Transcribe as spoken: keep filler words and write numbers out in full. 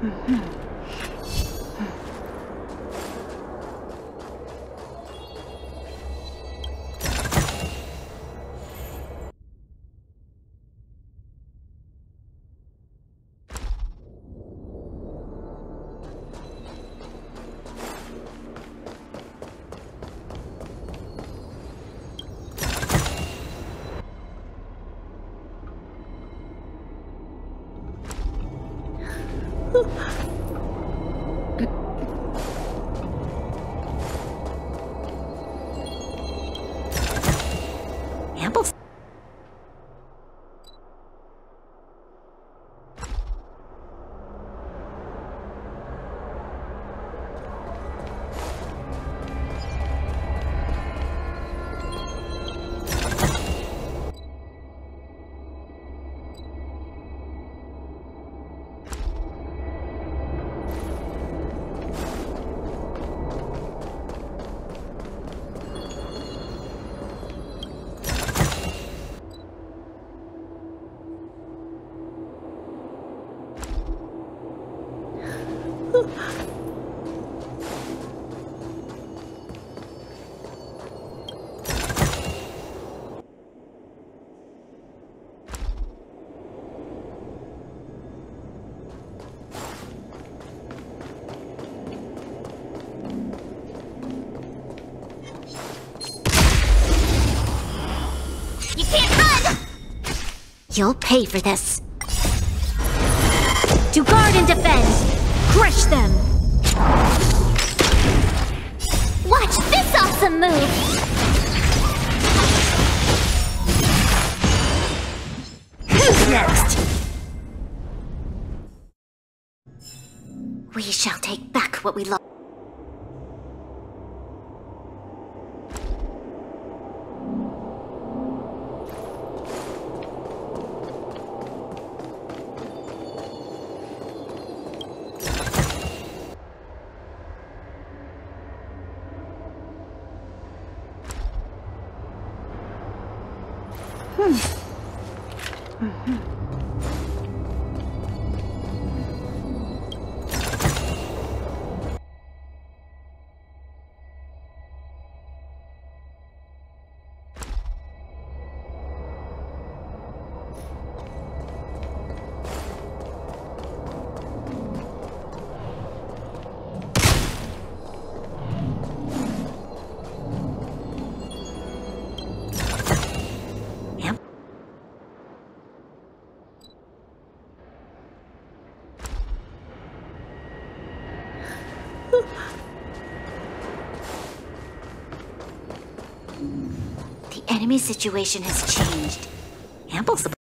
Ample. You can't run! You'll pay for this. To guard and defend! Crush them! Watch this awesome move! Who's next? We shall take back what we lost. Hmm. Mm-hmm. The enemy situation has changed. Ample supply.